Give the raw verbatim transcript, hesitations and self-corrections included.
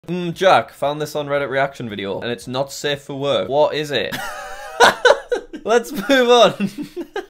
Mm, Jack, found this on Reddit reaction video, and it's not safe for work. What is it? Let's move on.